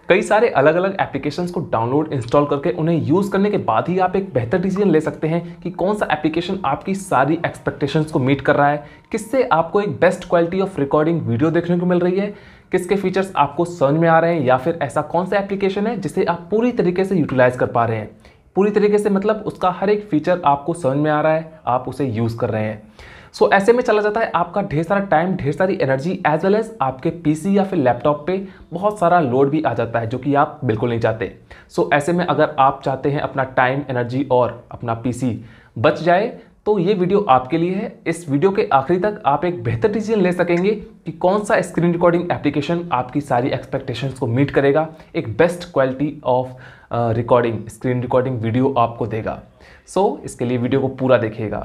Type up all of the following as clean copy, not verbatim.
कई सारे अलग अलग एप्लीकेशंस को डाउनलोड इंस्टॉल करके उन्हें यूज़ करने के बाद ही आप एक बेहतर डिसीजन ले सकते हैं कि कौन सा एप्लीकेशन आपकी सारी एक्सपेक्टेशंस को मीट कर रहा है, किससे आपको एक best quality of recording video देखने को मिल रही है, किसके फीचर्स आपको समझ में आ रहे हैं, या फिर ऐसा कौन सा एप्लीकेशन है जिसे आप पूरी तरीके से यूटिलाइज कर पा रहे हैं। पूरी तरीके से मतलब उसका हर एक फीचर आपको समझ में आ रहा है, आप उसे यूज़ कर रहे हैं। सो ऐसे में चला जाता है आपका ढेर सारा टाइम, ढेर सारी एनर्जी, एज वेल एज आपके पीसी या फिर लैपटॉप पे बहुत सारा लोड भी आ जाता है, जो कि आप बिल्कुल नहीं चाहते। सो ऐसे में अगर आप चाहते हैं अपना टाइम, एनर्जी और अपना पीसी बच जाए, तो ये वीडियो आपके लिए है। इस वीडियो के आखिरी तक आप एक बेहतर डिसीजन ले सकेंगे कि कौन सा स्क्रीन रिकॉर्डिंग एप्लीकेशन आपकी सारी एक्सपेक्टेशंस को मीट करेगा, एक best quality of recording, screen recording video आपको देगा। सो इसके लिए वीडियो को पूरा देखिएगा।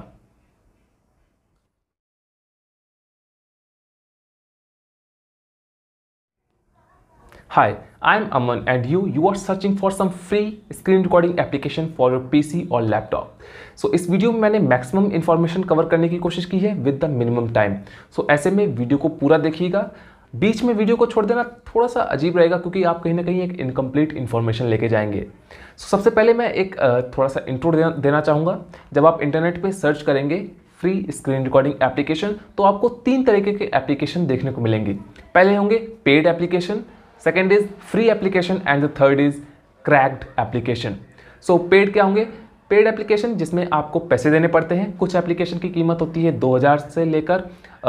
Hi, I am Aman and you are searching for some free screen recording application for your PC or laptop. So इस वीडियो में मैंने मैक्सिमम इन्फॉर्मेशन कवर करने की कोशिश की है with the minimum time. So ऐसे में वीडियो को पूरा देखिएगा। बीच में वीडियो को छोड़ देना थोड़ा सा अजीब रहेगा, क्योंकि आप कहीं ना कहीं एक इनकम्प्लीट इन्फॉर्मेशन लेके जाएंगे। सबसे पहले मैं एक थोड़ा सा इंट्रो देना चाहूँगा। जब आप इंटरनेट पर सर्च करेंगे फ्री स्क्रीन रिकॉर्डिंग एप्लीकेशन, तो आपको 3 तरीके के एप्लीकेशन देखने को मिलेंगे। पहले होंगे paid application, second is free application and the third is cracked application. So paid क्या होंगे? पेड एप्लीकेशन जिसमें आपको पैसे देने पड़ते हैं। कुछ एप्लीकेशन की कीमत होती है 2000 से लेकर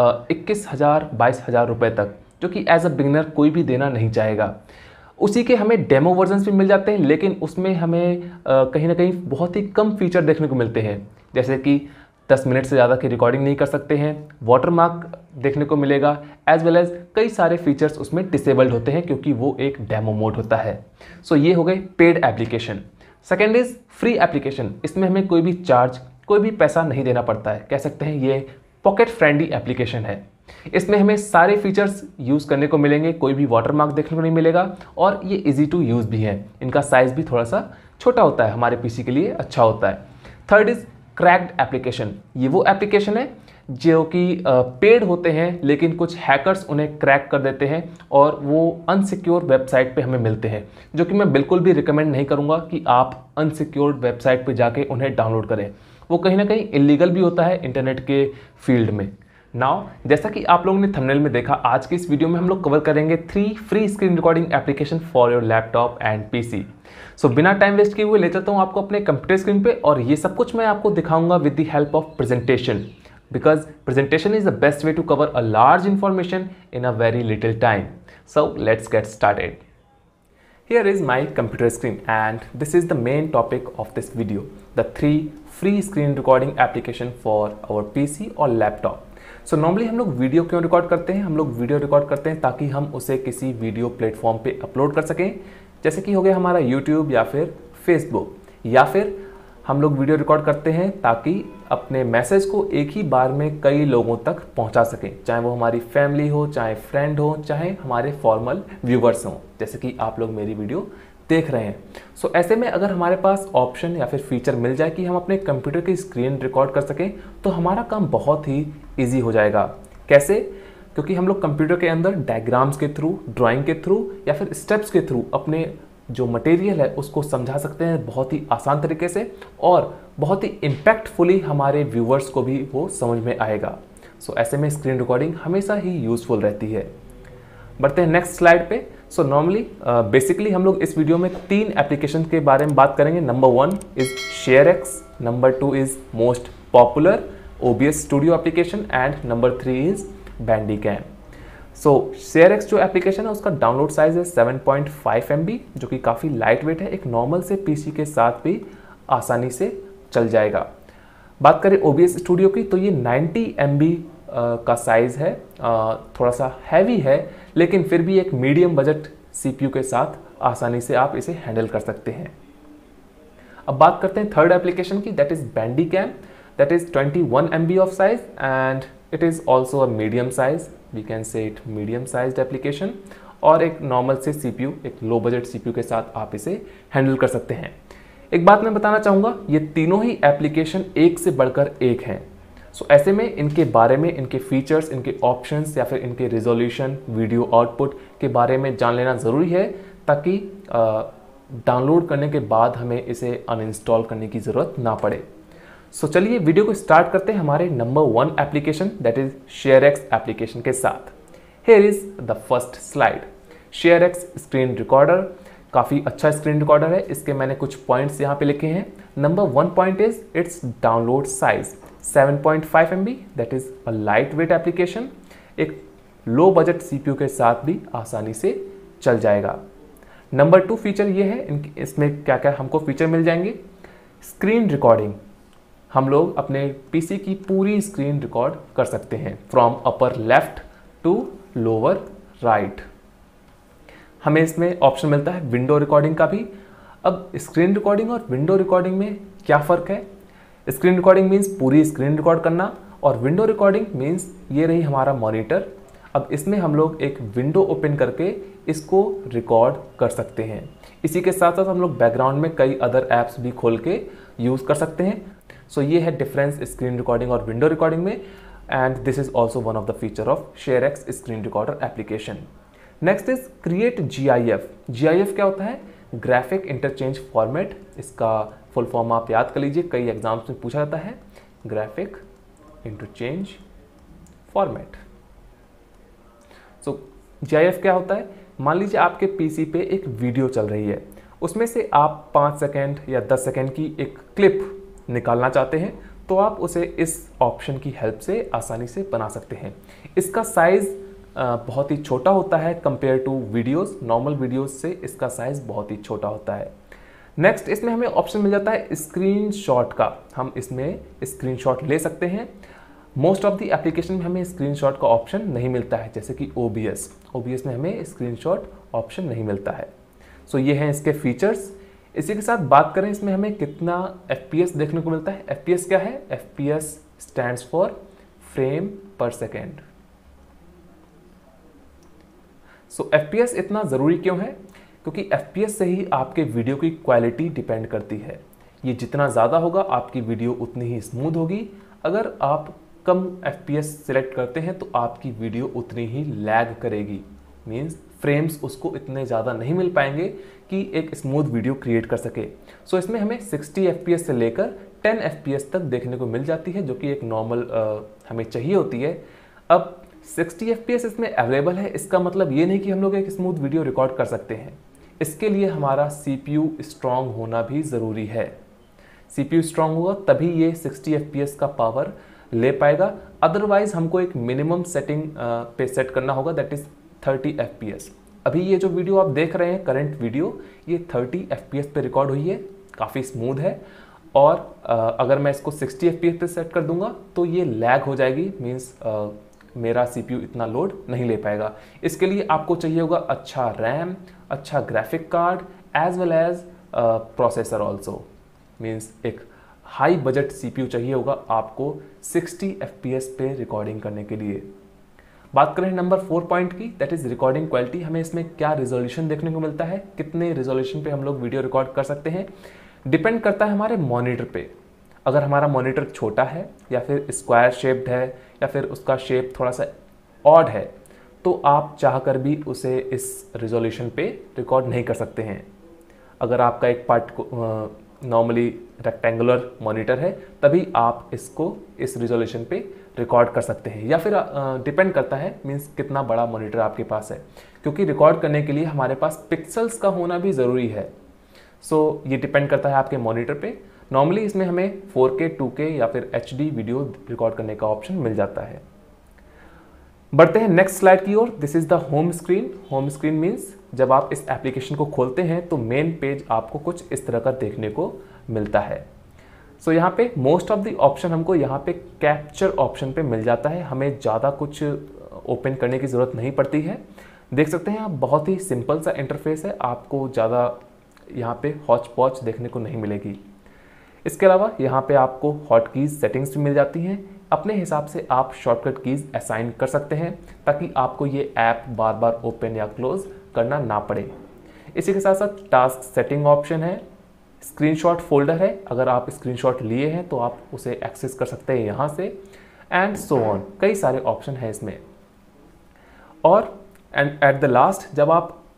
21,000 22,000 रुपये तक, जो कि एज अ बिगिनर कोई भी देना नहीं चाहेगा। उसी के हमें डेमो वर्जन्स भी मिल जाते हैं, लेकिन उसमें हमें कहीं ना कहीं बहुत ही कम फीचर देखने को मिलते हैं, जैसे कि 10 मिनट से ज़्यादा की रिकॉर्डिंग नहीं कर सकते हैं, वाटरमार्क देखने को मिलेगा, एज वेल एज कई सारे फीचर्स उसमें डिसेबल्ड होते हैं क्योंकि वो एक डेमो मोड होता है। सो ये हो गए paid application. Second is free application. इसमें हमें कोई भी चार्ज, कोई भी पैसा नहीं देना पड़ता है। कह सकते हैं ये पॉकेट फ्रेंडली एप्लीकेशन है। इसमें हमें सारे फीचर्स यूज़ करने को मिलेंगे, कोई भी वाटरमार्क देखने को नहीं मिलेगा, और ये ईजी टू यूज़ भी है। इनका साइज़ भी थोड़ा सा छोटा होता है, हमारे पीसी के लिए अच्छा होता है। Third is cracked application. ये वो एप्लीकेशन है जो कि पेड होते हैं, लेकिन कुछ हैकर्स उन्हें क्रैक कर देते हैं और वो अनसिक्योर वेबसाइट पे हमें मिलते हैं, जो कि मैं बिल्कुल भी रिकमेंड नहीं करूँगा कि आप अनसिक्योर्ड वेबसाइट पे जाके उन्हें डाउनलोड करें। वो कहीं ना कहीं इलीगल भी होता है इंटरनेट के फील्ड में। नाउ जैसा कि आप लोगों ने थंबनेल में देखा, आज की इस वीडियो में हम लोग कवर करेंगे 3 free screen recording application for your laptop and PC. So बिना टाइम वेस्ट किए हुए ले चलता हूँ आपको अपने कंप्यूटर स्क्रीन पे, और ये सब कुछ मैं आपको दिखाऊंगा with the help of presentation, because presentation is the best way to cover a large information in a very little time. So let's get started. Here is my computer screen and this is the main topic of this video, the 3 free screen recording application for our PC or laptop. So normally हम लोग video क्यों record करते हैं? हम लोग video record करते हैं ताकि हम उसे किसी वीडियो प्लेटफॉर्म पे अपलोड कर सकें, जैसे कि हो गया हमारा YouTube या फिर Facebook, या फिर हम लोग वीडियो रिकॉर्ड करते हैं ताकि अपने मैसेज को एक ही बार में कई लोगों तक पहुंचा सकें, चाहे वो हमारी फैमिली हो, चाहे फ्रेंड हो, चाहे हमारे फॉर्मल व्यूवर्स हों, जैसे कि आप लोग मेरी वीडियो देख रहे हैं। सो ऐसे में अगर हमारे पास ऑप्शन या फिर फीचर मिल जाए कि हम अपने कंप्यूटर की स्क्रीन रिकॉर्ड कर सकें, तो हमारा काम बहुत ही ईजी हो जाएगा। कैसे? क्योंकि हम लोग कंप्यूटर के अंदर डायग्राम्स के थ्रू, ड्राइंग के थ्रू या फिर स्टेप्स के थ्रू अपने जो मटेरियल है उसको समझा सकते हैं बहुत ही आसान तरीके से, और बहुत ही इम्पैक्टफुली हमारे व्यूवर्स को भी वो समझ में आएगा। सो ऐसे में स्क्रीन रिकॉर्डिंग हमेशा ही यूज़फुल रहती है। बढ़ते हैं नेक्स्ट स्लाइड पे। सो नॉर्मली बेसिकली हम लोग इस वीडियो में 3 एप्लीकेशन के बारे में बात करेंगे। Number 1 is ShareX, number 2 is most popular OBS studio application, and number 3 is Bandicam। सो ShareX जो एप्लीकेशन है उसका डाउनलोड साइज है 7.5 MB, जो कि काफ़ी लाइट वेट है, एक नॉर्मल से पीसी के साथ भी आसानी से चल जाएगा। बात करें OBS स्टूडियो की, तो ये 90 MB का साइज़ है, थोड़ा सा हैवी है, लेकिन फिर भी एक मीडियम बजट CPU के साथ आसानी से आप इसे हैंडल कर सकते हैं। अब बात करते हैं थर्ड एप्लीकेशन की, that is Bandicam, that is 21 MB of size and it is also a medium size, we can say it medium sized application, और एक नॉर्मल से CPU, एक लो बजट CPU के साथ आप इसे हैंडल कर सकते हैं। एक बात मैं बताना चाहूँगा, ये तीनों ही एप्लीकेशन एक से बढ़कर एक हैं। सो ऐसे में इनके बारे में, इनके फीचर्स, इनके ऑप्शंस या फिर इनके रिजोल्यूशन, वीडियो आउटपुट के बारे में जान लेना ज़रूरी है, ताकि डाउनलोड करने के बाद हमें इसे अनइंस्टॉल करने की ज़रूरत ना पड़े। सो चलिए वीडियो को स्टार्ट करते हैं हमारे number 1 application that is ShareX application के साथ। Here is the first slide. ShareX screen recorder काफ़ी अच्छा स्क्रीन रिकॉर्डर है। इसके मैंने कुछ पॉइंट्स यहाँ पे लिखे हैं। Number 1 point is it's download size 7.5 MB that is a light weight application. एक लो बजट CPU के साथ भी आसानी से चल जाएगा। नंबर 2 फीचर ये है, इसमें क्या क्या हमको फीचर मिल जाएंगे। स्क्रीन रिकॉर्डिंग, हम लोग अपने PC की पूरी स्क्रीन रिकॉर्ड कर सकते हैं from upper left to lower right. हमें इसमें ऑप्शन मिलता है विंडो रिकॉर्डिंग का भी। अब स्क्रीन रिकॉर्डिंग और विंडो रिकॉर्डिंग में क्या फ़र्क है। स्क्रीन रिकॉर्डिंग मीन्स पूरी स्क्रीन रिकॉर्ड करना और विंडो रिकॉर्डिंग मीन्स ये रही हमारा मॉनिटर। अब इसमें हम लोग एक विंडो ओपन करके इसको रिकॉर्ड कर सकते हैं। इसी के साथ साथ हम लोग बैकग्राउंड में कई अदर ऐप्स भी खोल के यूज़ कर सकते हैं। सो ये है डिफरेंस स्क्रीन रिकॉर्डिंग और विंडो रिकॉर्डिंग में, and this is also one of the feature of ShareX screen recorder application. Next is create GIF। GIF क्या होता है? Graphic interchange format. इसका फुल फॉर्म आप याद कर लीजिए, कई एग्जाम्स में पूछा जाता है। Graphic interchange format. So GIF क्या होता है? मान लीजिए आपके PC पे एक वीडियो चल रही है, उसमें से आप 5 सेकेंड या 10 सेकेंड की एक क्लिप निकालना चाहते हैं, तो आप उसे इस ऑप्शन की हेल्प से आसानी से बना सकते हैं। इसका साइज़ बहुत ही छोटा होता है compare to videos. Normal videos से इसका साइज़ बहुत ही छोटा होता है। नेक्स्ट इसमें हमें ऑप्शन मिल जाता है स्क्रीनशॉट का। हम इसमें स्क्रीनशॉट ले सकते हैं। मोस्ट ऑफ द एप्लीकेशन में हमें स्क्रीनशॉट का ऑप्शन नहीं मिलता है, जैसे कि OBS में हमें स्क्रीनशॉट ऑप्शन नहीं मिलता है। सो ये हैं इसके फीचर्स। इसी के साथ बात करें इसमें हमें कितना FPS देखने को मिलता है। FPS क्या है? FPS stands for frame per second. So FPS इतना ज़रूरी क्यों है? क्योंकि FPS से ही आपके वीडियो की क्वालिटी डिपेंड करती है। ये जितना ज़्यादा होगा आपकी वीडियो उतनी ही स्मूथ होगी। अगर आप कम FPS सिलेक्ट करते हैं तो आपकी वीडियो उतनी ही लैग करेगी, मीन्स फ्रेम्स उसको इतने ज़्यादा नहीं मिल पाएंगे कि एक स्मूथ वीडियो क्रिएट कर सके। सो इसमें हमें 60 FPS से लेकर 10 FPS तक देखने को मिल जाती है, जो कि एक नॉर्मल हमें चाहिए होती है। अब 60 FPS इसमें अवेलेबल है, इसका मतलब ये नहीं कि हम लोग एक स्मूथ वीडियो रिकॉर्ड कर सकते हैं। इसके लिए हमारा CPU स्ट्रॉन्ग होना भी ज़रूरी है। CPU स्ट्रॉन्ग होगा तभी ये 60 FPS का पावर ले पाएगा। अदरवाइज हमको एक मिनिमम सेटिंग पे सेट करना होगा, दैट इज़ 30 FPS। अभी ये जो वीडियो आप देख रहे हैं, करंट वीडियो, ये 30 FPS पे रिकॉर्ड हुई है, काफ़ी स्मूथ है। और अगर मैं इसको 60 FPS पे सेट कर दूंगा तो ये लैग हो जाएगी, मीन्स मेरा CPU इतना लोड नहीं ले पाएगा। इसके लिए आपको चाहिए होगा अच्छा रैम, अच्छा graphic card, as well as processor also, means एक हाई बजट CPU चाहिए होगा आपको 60 FPS पे रिकॉर्डिंग करने के लिए। बात करें नंबर 4 पॉइंट की, दैट इज रिकॉर्डिंग क्वालिटी। हमें इसमें क्या रिजोल्यूशन देखने को मिलता है, कितने रिजोल्यूशन पे हम लोग वीडियो रिकॉर्ड कर सकते हैं, डिपेंड करता है हमारे मॉनिटर पे। अगर हमारा मॉनिटर छोटा है या फिर स्क्वायर शेप्ड है या फिर उसका शेप थोड़ा सा ऑड है, तो आप चाहकर भी उसे इस रिजोल्यूशन पे रिकॉर्ड नहीं कर सकते हैं। अगर आपका एक पार्ट नॉर्मली रेक्टेंगुलर मॉनिटर है, तभी आप इसको इस रिजोल्यूशन पे रिकॉर्ड कर सकते हैं, या फिर डिपेंड करता है मीन्स कितना बड़ा मॉनिटर आपके पास है, क्योंकि रिकॉर्ड करने के लिए हमारे पास पिक्सल्स का होना भी ज़रूरी है। सो ये डिपेंड करता है आपके मॉनिटर पे। नॉर्मली इसमें हमें 4K 2K या फिर HD वीडियो रिकॉर्ड करने का ऑप्शन मिल जाता है। बढ़ते हैं नेक्स्ट स्लाइड की ओर। This is the home screen. Home screen means जब आप इस एप्लीकेशन को खोलते हैं तो मेन पेज आपको कुछ इस तरह का देखने को मिलता है। सो यहाँ पे मोस्ट ऑफ द ऑप्शन हमको यहाँ पे कैप्चर ऑप्शन पे मिल जाता है। हमें ज़्यादा कुछ ओपन करने की ज़रूरत नहीं पड़ती है। देख सकते हैं आप, बहुत ही सिंपल सा इंटरफेस है, आपको ज़्यादा यहाँ पे हॉच पॉच देखने को नहीं मिलेगी। इसके अलावा यहाँ पे आपको हॉट कीज सेटिंग्स भी मिल जाती हैं। अपने हिसाब से आप शॉर्टकट कीज असाइन कर सकते हैं ताकि आपको ये ऐप बार बार ओपन या क्लोज करना ना पड़े। इसी के साथ साथ टास्क सेटिंग ऑप्शन है, स्क्रीनशॉट फोल्डर है, अगर आप स्क्रीनशॉट लिए हैं तो आप उसे एक्सेस कर सकते हैं यहाँ से, एंड सो ऑन। कई सारे ऑप्शन हैं इसमें। और एंड एट द लास्ट जब आप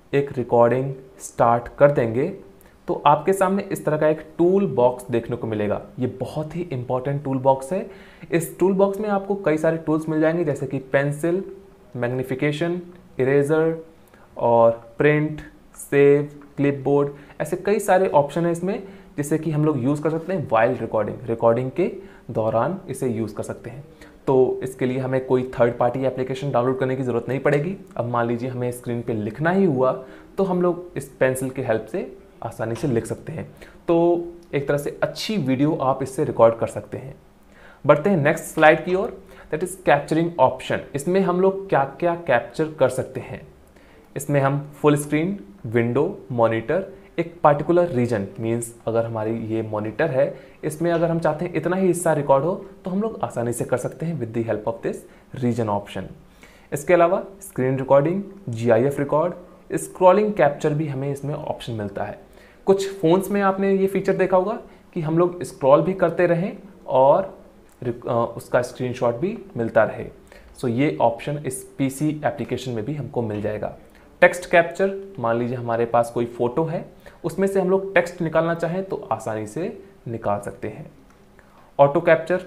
एक रिकॉर्डिंग स्टार्ट कर देंगे तो आपके सामने इस तरह का एक टूल बॉक्स देखने को मिलेगा। ये बहुत ही इंपॉर्टेंट टूल बॉक्स है। इस टूल बॉक्स में आपको कई सारे टूल्स मिल जाएंगे जैसे कि पेंसिल, मैग्नीफिकेशन, इरेजर और प्रिंट, सेव, क्लिपबोर्ड, ऐसे कई सारे ऑप्शन है इसमें जिसे कि हम लोग यूज़ कर सकते हैं वाइल रिकॉर्डिंग के दौरान इसे यूज़ कर सकते हैं। तो इसके लिए हमें कोई थर्ड पार्टी एप्लीकेशन डाउनलोड करने की ज़रूरत नहीं पड़ेगी। अब मान लीजिए हमें स्क्रीन पे लिखना ही हुआ तो हम लोग इस पेंसिल के हेल्प से आसानी से लिख सकते हैं। तो एक तरह से अच्छी वीडियो आप इससे रिकॉर्ड कर सकते हैं। बढ़ते हैं नेक्स्ट स्लाइड की ओर, दैट इज कैप्चरिंग ऑप्शन। इसमें हम लोग क्या क्या कैप्चर कर सकते हैं। इसमें हम फुल स्क्रीन, विंडो, मॉनिटर, एक पार्टिकुलर रीजन मीन्स अगर हमारी ये मॉनिटर है इसमें अगर हम चाहते हैं इतना ही हिस्सा रिकॉर्ड हो तो हम लोग आसानी से कर सकते हैं with the help of this region option. इसके अलावा screen recording, GIF record, scrolling capture भी हमें इसमें ऑप्शन मिलता है। कुछ फ़ोन्स में आपने ये फीचर देखा होगा कि हम लोग स्क्रॉल भी करते रहें और उसका स्क्रीनशॉट भी मिलता रहे। सो ये ऑप्शन इस PC एप्लीकेशन में भी हमको मिल जाएगा। टेक्स्ट कैप्चर, मान लीजिए हमारे पास कोई फ़ोटो है उसमें से हम लोग टेक्स्ट निकालना चाहें तो आसानी से निकाल सकते हैं। ऑटो कैप्चर,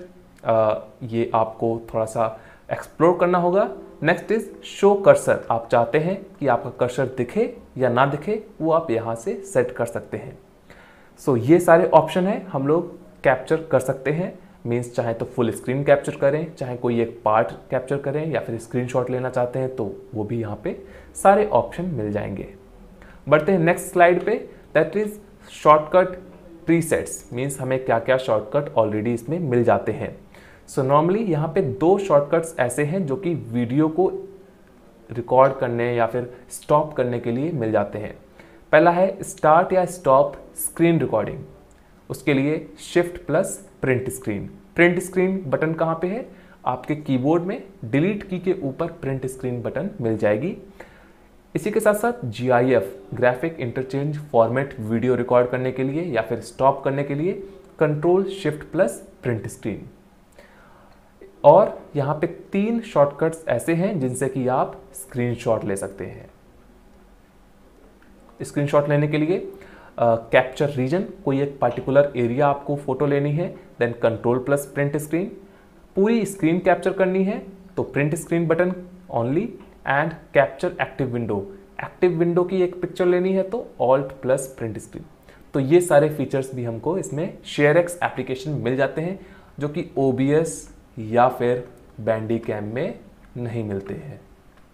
ये आपको थोड़ा सा एक्सप्लोर करना होगा। नेक्स्ट इज शो कर्सर, आप चाहते हैं कि आपका कर्सर दिखे या ना दिखे वो आप यहाँ से सेट कर सकते हैं। सो ये सारे ऑप्शन हैं हम लोग कैप्चर कर सकते हैं। मीन्स चाहे तो फुल स्क्रीन कैप्चर करें, चाहे कोई एक पार्ट कैप्चर करें या फिर स्क्रीनशॉट लेना चाहते हैं तो वो भी यहाँ पे सारे ऑप्शन मिल जाएंगे। बढ़ते हैं नेक्स्ट स्लाइड पे, that is shortcut presets. Means हमें क्या क्या शॉर्टकट ऑलरेडी इसमें मिल जाते हैं। सो नॉर्मली यहाँ पे 2 शॉर्टकट्स ऐसे हैं जो कि वीडियो को रिकॉर्ड करने या फिर स्टॉप करने के लिए मिल जाते हैं। पहला है स्टार्ट या स्टॉप स्क्रीन रिकॉर्डिंग, उसके लिए shift plus print screen. Print screen button कहाँ पे है? आपके कीबोर्ड में डिलीट की के ऊपर प्रिंट स्क्रीन बटन मिल जाएगी। इसी के साथ साथ GIF graphic interchange format video record करने के लिए या फिर स्टॉप करने के लिए control shift plus print screen. और यहाँ पे 3 शॉर्टकट्स ऐसे हैं जिनसे कि आप स्क्रीनशॉट ले सकते हैं। स्क्रीनशॉट लेने के लिए कैप्चर रीजन, कोई एक पार्टिकुलर एरिया आपको फोटो लेनी है, then control plus print screen. पूरी स्क्रीन कैप्चर करनी है तो print screen button only, and capture active window की एक पिक्चर लेनी है तो ऑल्ट प्लस प्रिंट स्क्रीन। तो ये सारे फीचर्स भी हमको इसमें ShareX एप्लीकेशन मिल जाते हैं जो कि OBS या फिर Bandicam में नहीं मिलते हैं।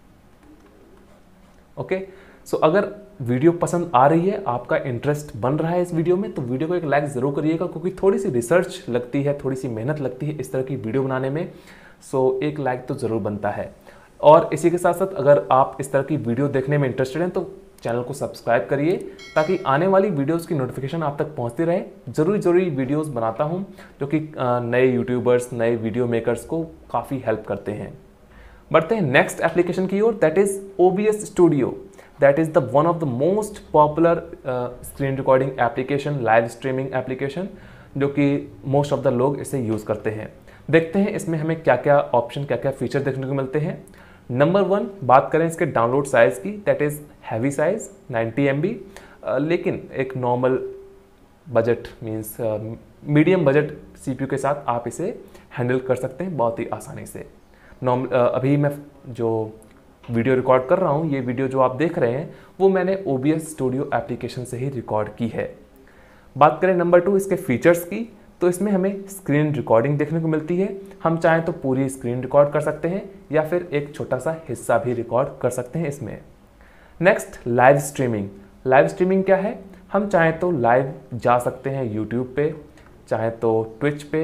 ओके, सो अगर वीडियो पसंद आ रही है, आपका इंटरेस्ट बन रहा है इस वीडियो में, तो वीडियो को एक लाइक ज़रूर करिएगा क्योंकि थोड़ी सी रिसर्च लगती है, थोड़ी सी मेहनत लगती है इस तरह की वीडियो बनाने में। सो एक लाइक तो ज़रूर बनता है। और इसी के साथ साथ अगर आप इस तरह की वीडियो देखने में इंटरेस्टेड हैं तो चैनल को सब्सक्राइब करिए ताकि आने वाली वीडियोस की नोटिफिकेशन आप तक पहुंचती रहे। ज़रूरी वीडियोस बनाता हूं जो कि नए यूट्यूबर्स, नए वीडियो मेकर्स को काफ़ी हेल्प करते हैं। बढ़ते हैं नेक्स्ट एप्लीकेशन की ओर, that is OBS studio. That is the one of the most popular screen recording application, live streaming application, जो कि मोस्ट ऑफ द लोग इसे यूज़ करते हैं। देखते हैं इसमें हमें क्या क्या ऑप्शन, क्या क्या फीचर देखने को मिलते हैं। नंबर 1 बात करें इसके डाउनलोड साइज़ की, that is heavy size 90 MB, लेकिन एक normal budget means medium budget CPU के साथ आप इसे हैंडल कर सकते हैं बहुत ही आसानी से। अभी मैं जो वीडियो रिकॉर्ड कर रहा हूँ, ये वीडियो जो आप देख रहे हैं वो मैंने OBS स्टूडियो एप्लीकेशन से ही रिकॉर्ड की है। बात करें नंबर 2 इसके फीचर्स की, तो इसमें हमें स्क्रीन रिकॉर्डिंग देखने को मिलती है। हम चाहें तो पूरी स्क्रीन रिकॉर्ड कर सकते हैं या फिर एक छोटा सा हिस्सा भी रिकॉर्ड कर सकते हैं इसमें। Next live streaming. Live streaming क्या है? हम चाहें तो लाइव जा सकते हैं यूट्यूब पे, चाहे तो ट्विच पे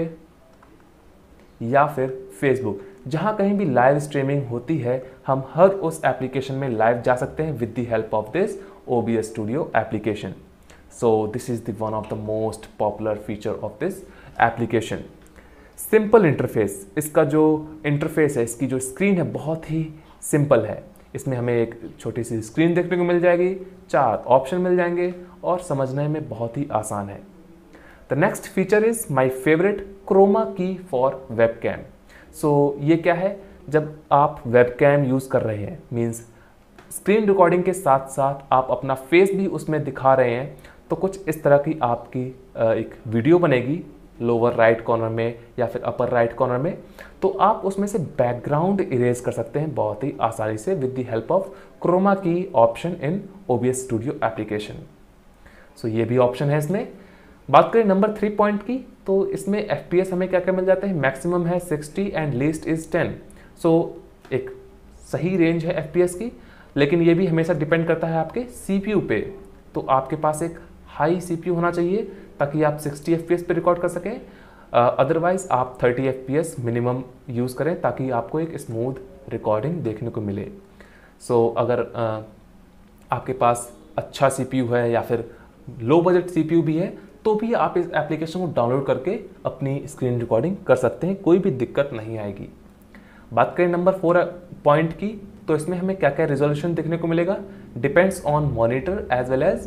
या फिर फेसबुक, जहाँ कहीं भी लाइव स्ट्रीमिंग होती है हम हर उस एप्लीकेशन में लाइव जा सकते हैं with the help of this OBS studio application. So this is the one of the most popular feature of this application. Simple interface, इसका जो इंटरफेस है, इसकी जो स्क्रीन है बहुत ही सिंपल है। इसमें हमें एक छोटी सी स्क्रीन देखने को मिल जाएगी, 4 ऑप्शन मिल जाएंगे और समझने में बहुत ही आसान है। The next feature is my favourite, chroma key for webcam. So ये क्या है? जब आप वेबकैम यूज़ कर रहे हैं, मीन्स स्क्रीन रिकॉर्डिंग के साथ साथ आप अपना फेस भी उसमें दिखा रहे हैं, तो कुछ इस तरह की आपकी एक वीडियो बनेगी लोअर राइट कॉर्नर में या फिर अपर राइट कॉर्नर में। तो आप उसमें से बैकग्राउंड इरेज कर सकते हैं बहुत ही आसानी से with the help of chroma key option in OBS studio application. So ये भी ऑप्शन है इसमें। बात करें नंबर 3 पॉइंट की, तो इसमें FPS हमें क्या क्या मिल जाते हैं, मैक्सिमम है 60 एंड लीस्ट इज 10। सो एक सही रेंज है FPS की, लेकिन ये भी हमेशा डिपेंड करता है आपके CPU पे। तो आपके पास एक हाई CPU होना चाहिए ताकि आप 60 FPS पे रिकॉर्ड कर सकें, अदरवाइज आप 30 FPS मिनिमम यूज़ करें ताकि आपको एक स्मूथ रिकॉर्डिंग देखने को मिले। सो अगर आपके पास अच्छा CPU है या फिर लो बजट CPU भी है, तो भी आप इस एप्लीकेशन को डाउनलोड करके अपनी स्क्रीन रिकॉर्डिंग कर सकते हैं, कोई भी दिक्कत नहीं आएगी। बात करें नंबर 4 पॉइंट की, तो इसमें हमें क्या क्या रिजोल्यूशन देखने को मिलेगा, depends on monitor as well as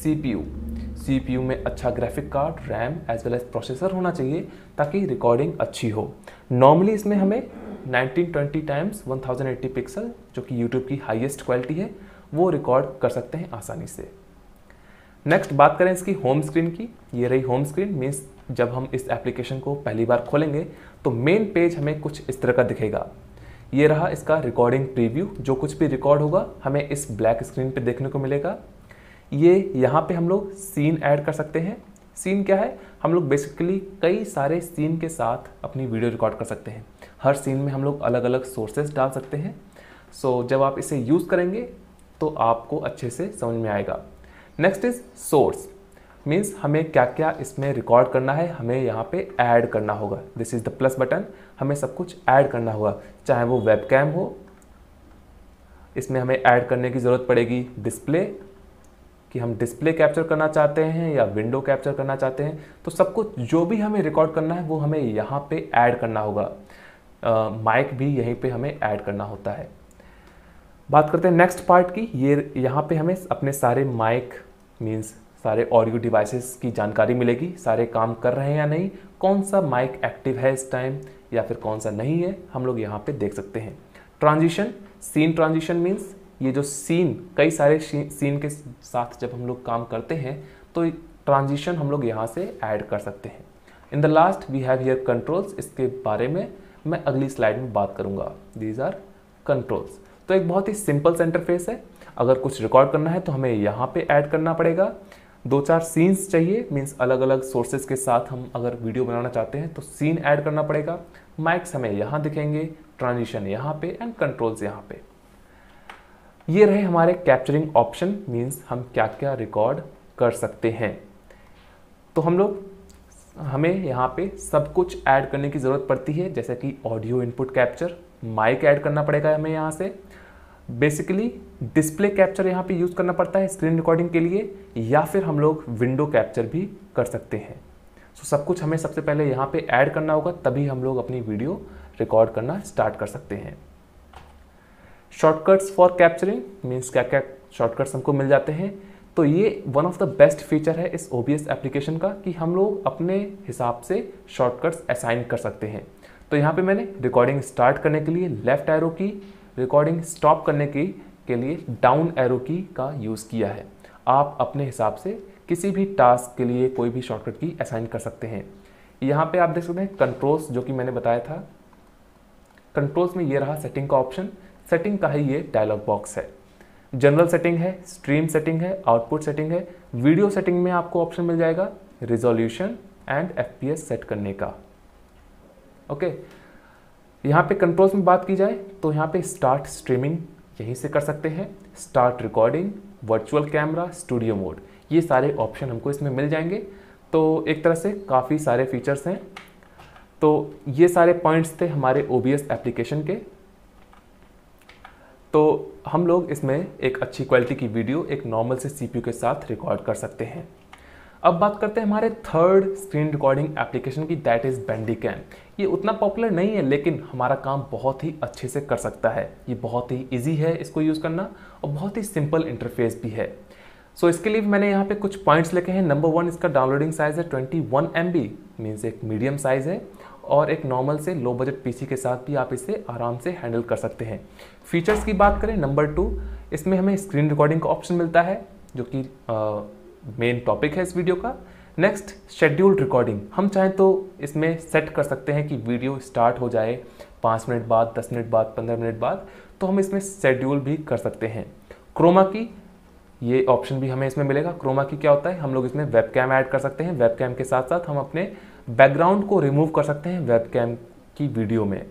CPU में अच्छा graphic card, RAM as well as processor होना चाहिए ताकि रिकॉर्डिंग अच्छी हो। नॉर्मली इसमें हमें 1920 टाइम्स 1080 पिक्सल, जो कि YouTube की हाईएस्ट क्वालिटी है, वो रिकॉर्ड कर सकते हैं आसानी से। नेक्स्ट बात करें इसकी होम स्क्रीन की। ये रही होम स्क्रीन, मीन्स जब हम इस एप्लीकेशन को पहली बार खोलेंगे तो मेन पेज हमें कुछ इस तरह का दिखेगा। ये रहा इसका रिकॉर्डिंग प्रीव्यू, जो कुछ भी रिकॉर्ड होगा हमें इस ब्लैक स्क्रीन पे देखने को मिलेगा। ये यहाँ पे हम लोग सीन ऐड कर सकते हैं। सीन क्या है, हम लोग बेसिकली कई सारे सीन के साथ अपनी वीडियो रिकॉर्ड कर सकते हैं। हर सीन में हम लोग अलग अलग सोर्सेज डाल सकते हैं। सो जब आप इसे यूज़ करेंगे तो आपको अच्छे से समझ में आएगा। नेक्स्ट इज सोर्स, मीन्स हमें क्या क्या इसमें रिकॉर्ड करना है, हमें यहाँ पे ऐड करना होगा। This is the plus button, हमें सब कुछ ऐड करना होगा, चाहे वो वेबकैम हो, इसमें हमें ऐड करने की ज़रूरत पड़ेगी डिस्प्ले, कि हम डिस्प्ले कैप्चर करना चाहते हैं या विंडो कैप्चर करना चाहते हैं, तो सब कुछ जो भी हमें रिकॉर्ड करना है वो हमें यहाँ पे ऐड करना होगा। माइक भी यहीं पे हमें ऐड करना होता है। बात करते हैं नेक्स्ट पार्ट की। ये यहाँ पे हमें अपने सारे माइक मीन्स सारे ऑडियो डिवाइसेस की जानकारी मिलेगी, सारे काम कर रहे हैं या नहीं, कौन सा माइक एक्टिव है इस टाइम या फिर कौन सा नहीं है, हम लोग यहाँ पे देख सकते हैं। ट्रांजिशन, सीन ट्रांजिशन मीन्स ये जो सीन, कई सारे सीन के साथ जब हम लोग काम करते हैं तो ट्रांजिशन हम लोग यहाँ से ऐड कर सकते हैं। In the last we have here controls, इसके बारे में मैं अगली स्लाइड में बात करूँगा। These are controls. तो एक बहुत ही सिंपल सा इंटरफेस है। अगर कुछ रिकॉर्ड करना है तो हमें यहाँ पे ऐड करना पड़ेगा। 2-4 सीन्स चाहिए, मीन्स अलग अलग सोर्सेज के साथ हम अगर वीडियो बनाना चाहते हैं तो सीन ऐड करना पड़ेगा। माइक्स हमें यहाँ दिखेंगे, ट्रांजिशन यहाँ पे एंड कंट्रोल्स यहाँ पे। ये रहे हमारे कैप्चरिंग ऑप्शन, मीन्स हम क्या क्या रिकॉर्ड कर सकते हैं। तो हमें यहाँ पे सब कुछ ऐड करने की ज़रूरत पड़ती है, जैसे कि audio input capture, mic add करना पड़ेगा हमें यहाँ से, बेसिकली डिस्प्ले कैप्चर यहाँ पे यूज़ करना पड़ता है स्क्रीन रिकॉर्डिंग के लिए, या फिर हम लोग विंडो कैप्चर भी कर सकते हैं। सो सब कुछ हमें सबसे पहले यहाँ पे ऐड करना होगा, तभी हम लोग अपनी वीडियो रिकॉर्ड करना स्टार्ट कर सकते हैं। शॉर्टकट्स फॉर कैप्चरिंग मीन्स क्या क्या शॉर्टकट्स हमको मिल जाते हैं। तो ये one of the best feature है इस OBS एप्लीकेशन का कि हम लोग अपने हिसाब से शॉर्टकट्स असाइन कर सकते हैं। तो यहाँ पे मैंने रिकॉर्डिंग स्टार्ट करने के लिए left arrow key, recording stop करने के लिए डाउन एरो की का यूज़ किया है। आप अपने हिसाब से किसी भी टास्क के लिए कोई भी शॉर्टकट की असाइन कर सकते हैं। यहाँ पे आप देख सकते हैं कंट्रोल्स, जो कि मैंने बताया था। कंट्रोल्स में ये रहा सेटिंग का ऑप्शन, सेटिंग का ही ये डायलॉग बॉक्स है। जनरल सेटिंग है, स्ट्रीम सेटिंग है, आउटपुट सेटिंग है, वीडियो सेटिंग में आपको ऑप्शन मिल जाएगा रिजोल्यूशन एंड FPS सेट करने का। ओके, यहाँ पे कंट्रोल्स में बात की जाए तो यहाँ पे स्टार्ट स्ट्रीमिंग यहीं से कर सकते हैं, start recording, virtual camera, studio mode, ये सारे ऑप्शन हमको इसमें मिल जाएंगे। तो एक तरह से काफ़ी सारे फीचर्स हैं। तो ये सारे पॉइंट्स थे हमारे OBS एप्लीकेशन के। तो हम लोग इसमें एक अच्छी क्वालिटी की वीडियो एक नॉर्मल से CPU के साथ रिकॉर्ड कर सकते हैं। अब बात करते हैं हमारे थर्ड स्क्रीन रिकॉर्डिंग एप्लीकेशन की, दैट इज़ बैंडिकैम। ये उतना पॉपुलर नहीं है, लेकिन हमारा काम बहुत ही अच्छे से कर सकता है। ये बहुत ही इजी है इसको यूज़ करना, और बहुत ही सिंपल इंटरफेस भी है। सो इसके लिए मैंने यहाँ पे कुछ पॉइंट्स लिखे हैं। नंबर 1, इसका डाउनलोडिंग साइज़ है 21 MB, मीन्स एक मीडियम साइज़ है, और एक नॉर्मल से लो बजट पीसी के साथ भी आप इसे आराम से हैंडल कर सकते हैं। फीचर्स की बात करें, नंबर 2, इसमें हमें स्क्रीन रिकॉर्डिंग का ऑप्शन मिलता है जो कि मेन टॉपिक है इस वीडियो का। नेक्स्ट, शेड्यूल्ड रिकॉर्डिंग, हम चाहें तो इसमें सेट कर सकते हैं कि वीडियो स्टार्ट हो जाए 5 मिनट बाद, 10 मिनट बाद, 15 मिनट बाद, तो हम इसमें शेड्यूल भी कर सकते हैं। क्रोमा की, ये ऑप्शन भी हमें इसमें मिलेगा। क्रोमा की क्या होता है, हम लोग इसमें वेबकैम ऐड कर सकते हैं। वेबकैम के साथ साथ हम अपने बैकग्राउंड को रिमूव कर सकते हैं वेबकैम की वीडियो में।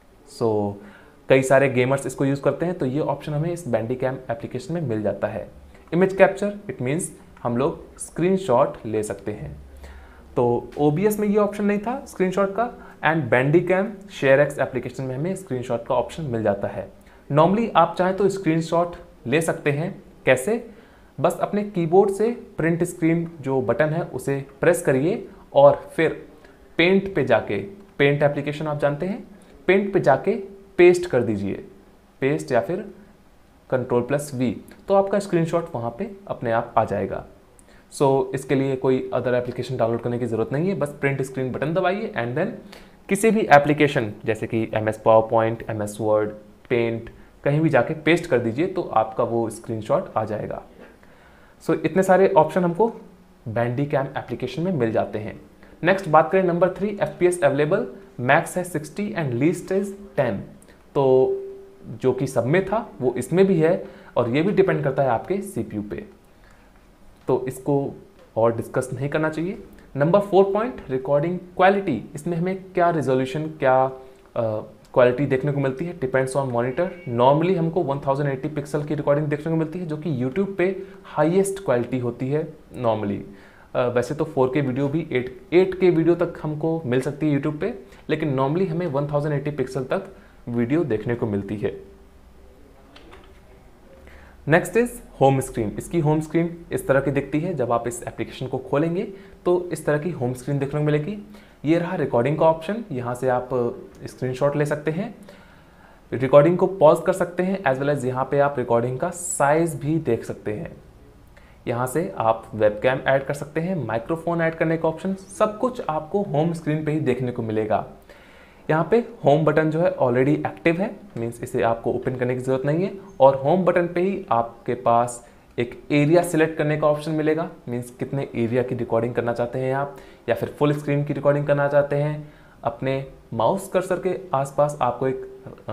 सो कई सारे गेमर्स इसको यूज़ करते हैं, तो ये ऑप्शन हमें इस बैंडीकैम एप्लीकेशन में मिल जाता है। इमेज कैप्चर, इट मीन्स हम लोग स्क्रीनशॉट ले सकते हैं। तो OBS में ये ऑप्शन नहीं था स्क्रीनशॉट का, एंड बैंडीकैम शेयरएक्स एप्लीकेशन में हमें स्क्रीनशॉट का ऑप्शन मिल जाता है। नॉर्मली आप चाहें तो स्क्रीनशॉट ले सकते हैं। कैसे? बस अपने कीबोर्ड से प्रिंट स्क्रीन जो बटन है उसे प्रेस करिए और फिर पेंट पे जाके, पेंट एप्लीकेशन आप जानते हैं, पेंट पे जाके पेस्ट कर दीजिए, पेस्ट या फिर Ctrl+V, तो आपका स्क्रीनशॉट वहाँ पे अपने आप आ जाएगा। सो इसके लिए कोई अदर एप्लीकेशन डाउनलोड करने की ज़रूरत नहीं है, बस प्रिंट स्क्रीन बटन दबाइए एंड देन किसी भी एप्लीकेशन जैसे कि MS PowerPoint, MS Word, paint, कहीं भी जाके पेस्ट कर दीजिए तो आपका वो स्क्रीनशॉट आ जाएगा। सो इतने सारे ऑप्शन हमको बैंडीकैम एप्लीकेशन में मिल जाते हैं। नेक्स्ट बात करें नंबर 3, FPS अवेलेबल, मैक्स है 60 एंड लीस्ट इज 10। तो जो कि सब में था वो इसमें भी है और ये भी डिपेंड करता है आपके CPU पे, तो इसको और डिस्कस नहीं करना चाहिए। नंबर 4 पॉइंट, रिकॉर्डिंग क्वालिटी, इसमें हमें क्या रिजोल्यूशन, क्या क्वालिटी देखने को मिलती है, डिपेंड्स ऑन मॉनिटर। नॉर्मली हमको 1080 पिक्सल की रिकॉर्डिंग देखने को मिलती है जो कि यूट्यूब पे हाईएस्ट क्वालिटी होती है नॉर्मली। वैसे तो 4K वीडियो भी 8K वीडियो तक हमको मिल सकती है यूट्यूब पे, लेकिन नॉर्मली हमें 1080 पिक्सल तक वीडियो देखने को मिलती है। Next is home screen. इसकी होम स्क्रीन इस तरह की दिखती है। जब आप इस एप्लीकेशन को खोलेंगे तो इस तरह की होम स्क्रीन देखने को मिलेगी। ये रहा रिकॉर्डिंग का ऑप्शन, यहाँ से आप स्क्रीनशॉट ले सकते हैं, रिकॉर्डिंग को पॉज कर सकते हैं, एज वेल एज यहाँ पे आप रिकॉर्डिंग का साइज भी देख सकते हैं। यहाँ से आप वेबकैम ऐड कर सकते हैं, माइक्रोफोन ऐड करने का ऑप्शन, सब कुछ आपको होम स्क्रीन पे ही देखने को मिलेगा। यहाँ पे होम बटन जो है ऑलरेडी एक्टिव है, मीन्स इसे आपको ओपन करने की ज़रूरत नहीं है, और होम बटन पे ही आपके पास एक एरिया सिलेक्ट करने का ऑप्शन मिलेगा, मीन्स कितने एरिया की रिकॉर्डिंग करना चाहते हैं आप, या फिर फुल स्क्रीन की रिकॉर्डिंग करना चाहते हैं। अपने माउस कर्सर के आसपास आपको एक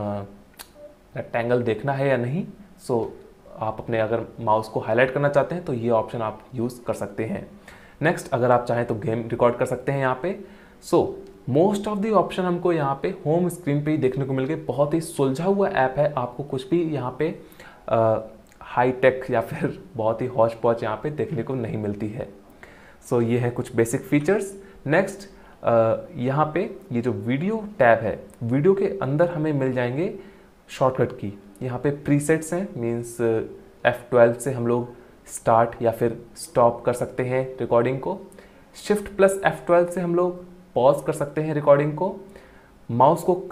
रेक्टेंगल देखना है या नहीं, सो आप अपने अगर माउस को हाईलाइट करना चाहते हैं तो ये ऑप्शन आप यूज़ कर सकते हैं। नेक्स्ट, अगर आप चाहें तो गेम रिकॉर्ड कर सकते हैं यहाँ पे। So most of the option हमको यहाँ पे होम स्क्रीन पे ही देखने को मिल गए। बहुत ही सुलझा हुआ ऐप है, आपको कुछ भी यहाँ पे हाई टेक या फिर बहुत ही हौच पौच यहाँ पे देखने को नहीं मिलती है। सो ये है कुछ बेसिक फीचर्स। नेक्स्ट, यहाँ पे ये जो वीडियो टैब है, वीडियो के अंदर हमें मिल जाएंगे शॉर्टकट की। यहाँ पे प्रीसेट्स हैं, मीन्स F12 से हम लोग स्टार्ट या फिर स्टॉप कर सकते हैं रिकॉर्डिंग को। Shift+F12 से हम लोग पॉज कर सकते हैं रिकॉर्डिंग को। माउस को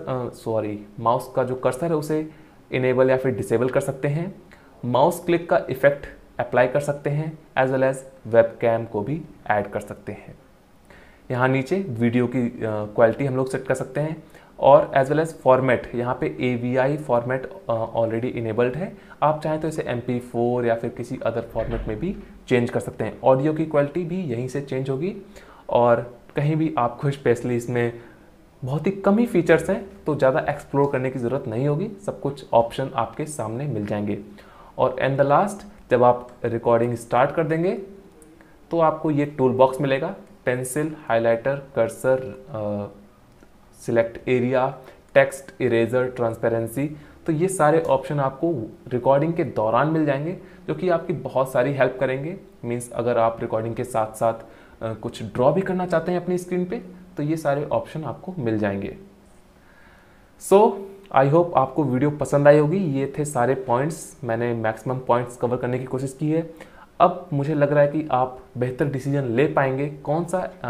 माउस का जो कर्सर है उसे इनेबल या फिर डिसेबल कर सकते हैं। माउस क्लिक का इफेक्ट अप्लाई कर सकते हैं, एज वेल एज वेबकैम को भी ऐड कर सकते हैं। यहाँ नीचे वीडियो की क्वालिटी हम लोग सेट कर सकते हैं, और एज वेल एज फॉर्मेट, यहाँ पे AVI फॉर्मेट ऑलरेडी इनेबल्ड है। आप चाहें तो इसे MP4 या फिर किसी अदर फॉर्मेट में भी चेंज कर सकते हैं। ऑडियो की क्वालिटी भी यहीं से चेंज होगी, और कहीं भी आपको स्पेशली इसमें बहुत ही कम ही फीचर्स हैं तो ज़्यादा एक्सप्लोर करने की ज़रूरत नहीं होगी, सब कुछ ऑप्शन आपके सामने मिल जाएंगे। और एंड द लास्ट, जब आप रिकॉर्डिंग स्टार्ट कर देंगे तो आपको ये टूल बॉक्स मिलेगा, pencil, highlighter, cursor, select area, text, eraser, transparency. तो ये सारे ऑप्शन आपको रिकॉर्डिंग के दौरान मिल जाएंगे, जो कि आपकी बहुत सारी हेल्प करेंगे। मीन्स अगर आप रिकॉर्डिंग के साथ साथ कुछ ड्रॉ भी करना चाहते हैं अपनी स्क्रीन पे, तो ये सारे ऑप्शन आपको मिल जाएंगे। सो आई होप आपको वीडियो पसंद आई होगी। ये थे सारे पॉइंट्स, मैंने मैक्सिमम पॉइंट्स कवर करने की कोशिश की है। अब मुझे लग रहा है कि आप बेहतर डिसीजन ले पाएंगे कौन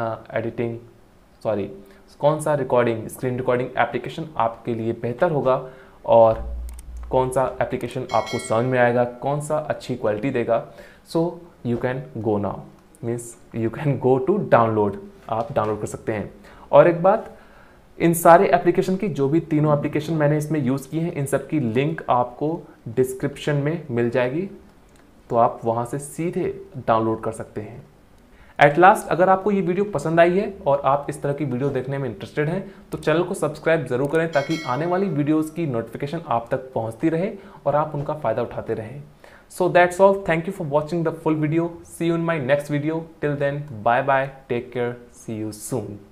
सा रिकॉर्डिंग, स्क्रीन रिकॉर्डिंग एप्लीकेशन आपके लिए बेहतर होगा, और कौन सा एप्लीकेशन आपको समझ में आएगा, कौन सा अच्छी क्वालिटी देगा। So you can go now, means you can go to download, आप डाउनलोड कर सकते हैं। और एक बात, इन सारे एप्लीकेशन की जो भी तीनों एप्लीकेशन मैंने इसमें यूज़ किए हैं, इन सब की लिंक आपको डिस्क्रिप्शन में मिल जाएगी, तो आप वहाँ से सीधे डाउनलोड कर सकते हैं। एट लास्ट, अगर आपको ये वीडियो पसंद आई है और आप इस तरह की वीडियो देखने में इंटरेस्टेड हैं तो चैनल को सब्सक्राइब जरूर करें, ताकि आने वाली वीडियोस की नोटिफिकेशन आप तक पहुंचती रहे और आप उनका फ़ायदा उठाते रहें। So that's all, thank you for watching the full video, see you in my next video, till then bye bye, take care, see you soon.